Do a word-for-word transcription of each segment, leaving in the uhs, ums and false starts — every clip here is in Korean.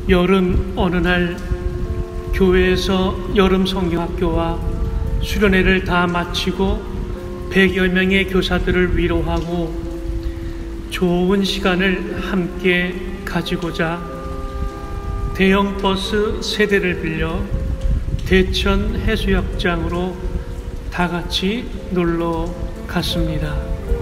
여름 어느 날 교회에서 여름 성경학교와 수련회를 다 마치고 백여 명의 교사들을 위로하고 좋은 시간을 함께 가지고자 대형 버스 세 대를 빌려 대천 해수욕장으로 다 같이 놀러 갔습니다.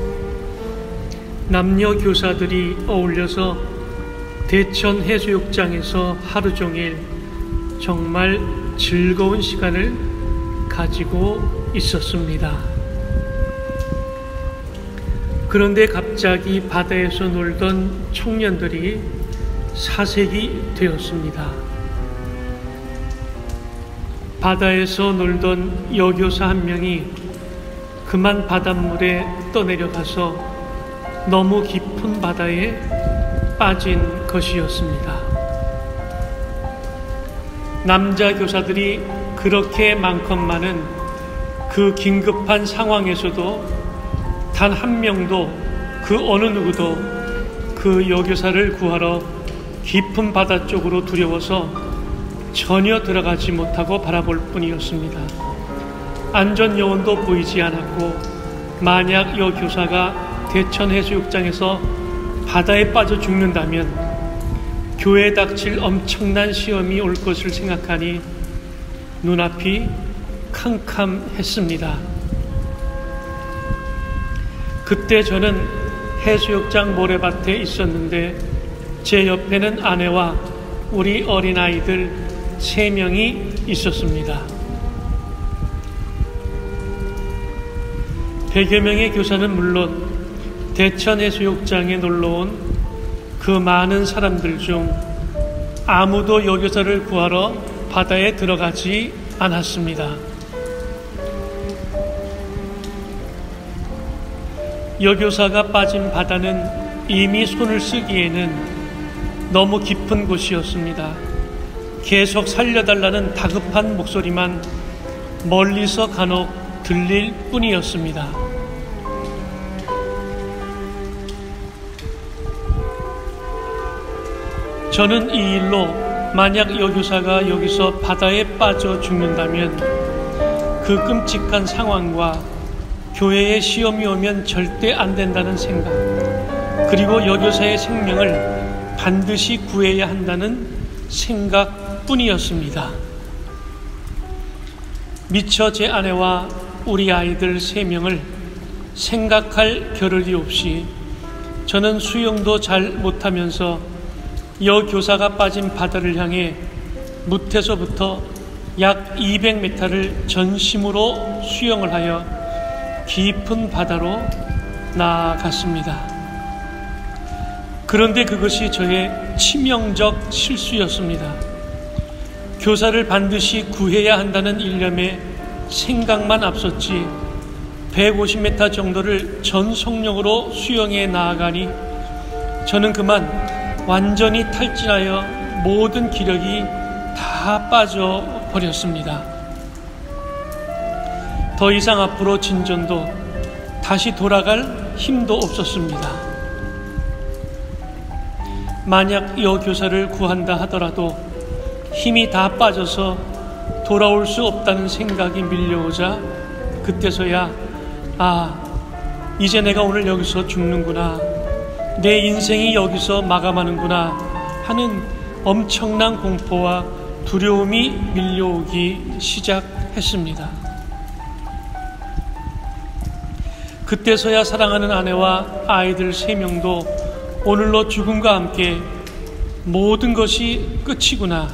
남녀 교사들이 어울려서 대천 해수욕장에서 하루 종일 정말 즐거운 시간을 가지고 있었습니다. 그런데 갑자기 바다에서 놀던 청년들이 사색이 되었습니다. 바다에서 놀던 여교사 한 명이 그만 바닷물에 떠내려가서 너무 깊은 바다에 빠진 것이었습니다. 남자 교사들이 그렇게 많건만은 그 긴급한 상황에서도 단 한 명도 그 어느 누구도 그 여교사를 구하러 깊은 바다 쪽으로 두려워서 전혀 들어가지 못하고 바라볼 뿐이었습니다. 안전 요원도 보이지 않았고 만약 여교사가 대천 해수욕장에서 바다에 빠져 죽는다면 교회에 닥칠 엄청난 시험이 올 것을 생각하니 눈앞이 캄캄했습니다. 그때 저는 해수욕장 모래밭에 있었는데 제 옆에는 아내와 우리 어린아이들 세 명이 있었습니다. 백여 명의 교사는 물론 대천 해수욕장에 놀러온 그 많은 사람들 중 아무도 여교사를 구하러 바다에 들어가지 않았습니다. 여교사가 빠진 바다는 이미 손을 쓰기에는 너무 깊은 곳이었습니다. 계속 살려달라는 다급한 목소리만 멀리서 간혹 들릴 뿐이었습니다. 저는 이 일로 만약 여교사가 여기서 바다에 빠져 죽는다면 그 끔찍한 상황과 교회에 시험이 오면 절대 안 된다는 생각, 그리고 여교사의 생명을 반드시 구해야 한다는 생각뿐이었습니다. 미처 제 아내와 우리 아이들 세 명을 생각할 겨를이 없이 저는 수영도 잘 못하면서 여교사가 빠진 바다를 향해 무태서부터 약 이백 미터를 전심으로 수영을 하여 깊은 바다로 나아갔습니다. 그런데 그것이 저의 치명적 실수였습니다. 교사를 반드시 구해야 한다는 일념에 생각만 앞섰지 백오십 미터 정도를 전 속력으로 수영해 나아가니 저는 그만 완전히 탈진하여 모든 기력이 다 빠져버렸습니다. 더 이상 앞으로 진전도 다시 돌아갈 힘도 없었습니다. 만약 여교사를 구한다 하더라도 힘이 다 빠져서 돌아올 수 없다는 생각이 밀려오자 그때서야 아, 이제 내가 오늘 여기서 죽는구나, 내 인생이 여기서 마감하는구나 하는 엄청난 공포와 두려움이 밀려오기 시작했습니다. 그때서야 사랑하는 아내와 아이들 세 명도 오늘로 죽음과 함께 모든 것이 끝이구나,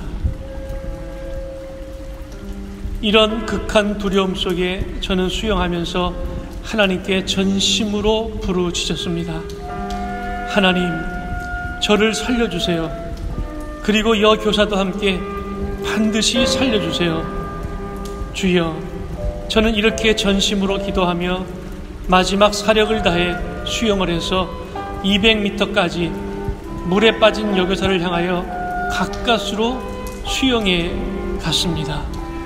이런 극한 두려움 속에 저는 수영하면서 하나님께 전심으로 부르짖었습니다. 하나님, 저를 살려주세요. 그리고 여교사도 함께 반드시 살려주세요. 주여, 저는 이렇게 전심으로 기도하며 마지막 사력을 다해 수영을 해서 이백 미터까지 물에 빠진 여교사를 향하여 가까스로 수영해 갔습니다.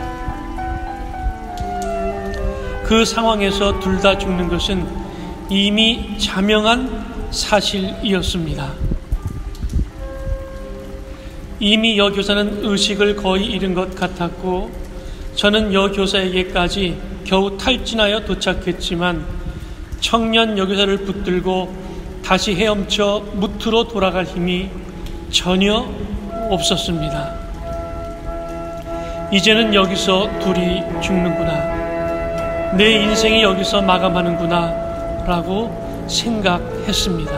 그 상황에서 둘 다 죽는 것은 이미 자명한 사실이었습니다. 이미 여교사는 의식을 거의 잃은 것 같았고 저는 여교사에게까지 겨우 탈진하여 도착했지만 청년 여교사를 붙들고 다시 헤엄쳐 무트로 돌아갈 힘이 전혀 없었습니다. 이제는 여기서 둘이 죽는구나. 내 인생이 여기서 마감하는구나 라고 생각했습니다.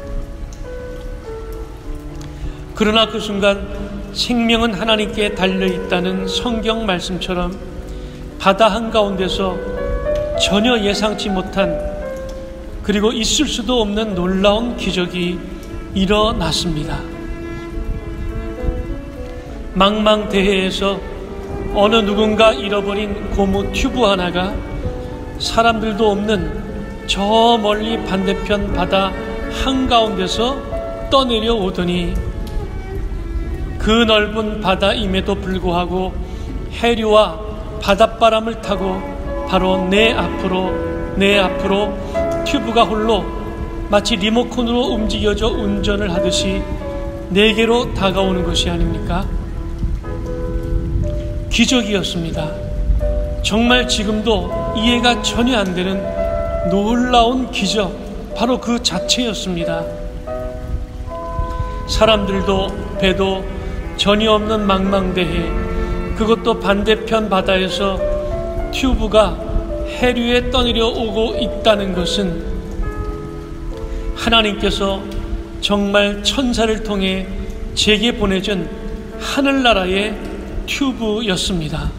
그러나 그 순간 생명은 하나님께 달려있다는 성경 말씀처럼 바다 한가운데서 전혀 예상치 못한 그리고 있을 수도 없는 놀라운 기적이 일어났습니다. 망망대해에서 어느 누군가 잃어버린 고무 튜브 하나가 사람들도 없는 저 멀리 반대편 바다 한가운데서 떠내려 오더니 그 넓은 바다임에도 불구하고 해류와 바닷바람을 타고 바로 내 앞으로 내 앞으로 튜브가 홀로 마치 리모컨으로 움직여져 운전을 하듯이 내게로 다가오는 것이 아닙니까? 기적이었습니다. 정말 지금도 이해가 전혀 안 되는 놀라운 기적, 바로 그 자체였습니다. 사람들도 배도 전혀 없는 망망대해, 그것도 반대편 바다에서 튜브가 해류에 떠내려 오고 있다는 것은 하나님께서 정말 천사를 통해 제게 보내준 하늘나라의 튜브였습니다.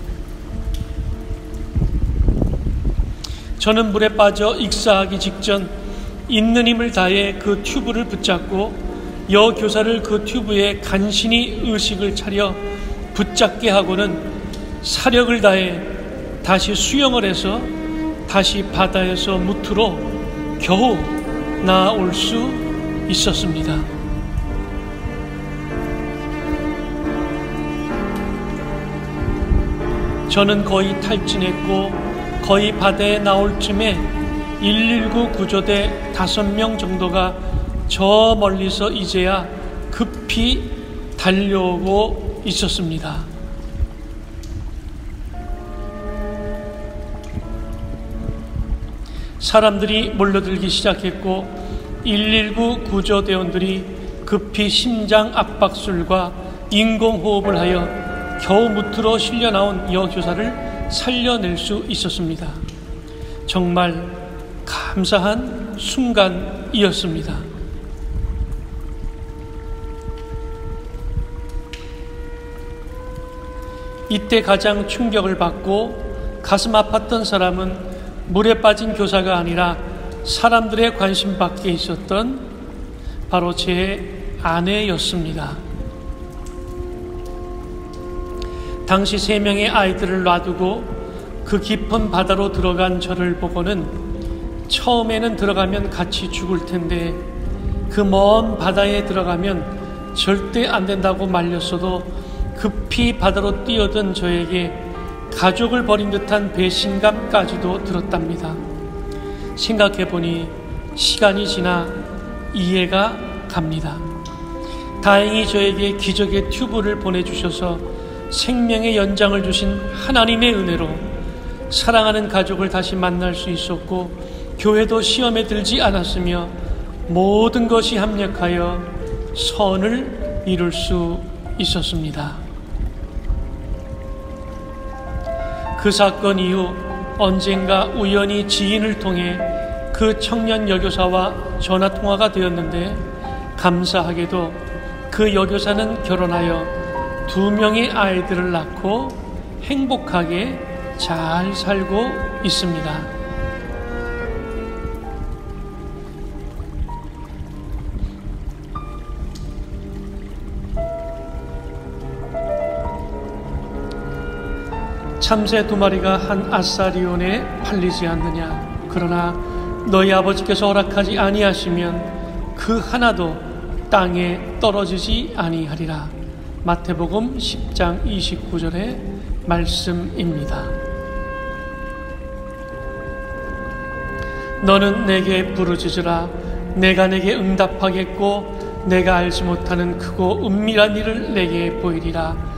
저는 물에 빠져 익사하기 직전 있는 힘을 다해 그 튜브를 붙잡고 여교사를 그 튜브에 간신히 의식을 차려 붙잡게 하고는 사력을 다해 다시 수영을 해서 다시 바다에서 무트로 겨우 나올 수 있었습니다. 저는 거의 탈진했고 거의 바다에 나올 쯤에 일일구 구조대 다섯 명 정도가 저 멀리서 이제야 급히 달려오고 있었습니다. 사람들이 몰려들기 시작했고 일일구 구조대원들이 급히 심장 압박술과 인공호흡을 하여 겨우 무트로 실려 나온 여교사를 살려낼 수 있었습니다. 정말 감사한 순간이었습니다. 이때 가장 충격을 받고 가슴 아팠던 사람은 물에 빠진 교사가 아니라 사람들의 관심 밖에 있었던 바로 제 아내였습니다. 당시 세 명의 아이들을 놔두고 그 깊은 바다로 들어간 저를 보고는 처음에는 들어가면 같이 죽을 텐데 그 먼 바다에 들어가면 절대 안 된다고 말렸어도 급히 바다로 뛰어든 저에게 가족을 버린 듯한 배신감까지도 들었답니다. 생각해보니 시간이 지나 이해가 갑니다. 다행히 저에게 기적의 튜브를 보내주셔서 생명의 연장을 주신 하나님의 은혜로 사랑하는 가족을 다시 만날 수 있었고 교회도 시험에 들지 않았으며 모든 것이 합력하여 선을 이룰 수 있었습니다. 그 사건 이후 언젠가 우연히 지인을 통해 그 청년 여교사와 전화통화가 되었는데 감사하게도 그 여교사는 결혼하여 두 명의 아이들을 낳고 행복하게 잘 살고 있습니다. 참새 두 마리가 한 아사리온에 팔리지 않느냐. 그러나 너희 아버지께서 허락하지 아니하시면 그 하나도 땅에 떨어지지 아니하리라. 마태복음 십 장 이십구 절의 말씀입니다. 너는 내게 부르짖으라. 내가 내게 응답하겠고 내가 알지 못하는 크고 은밀한 일을 내게 보이리라.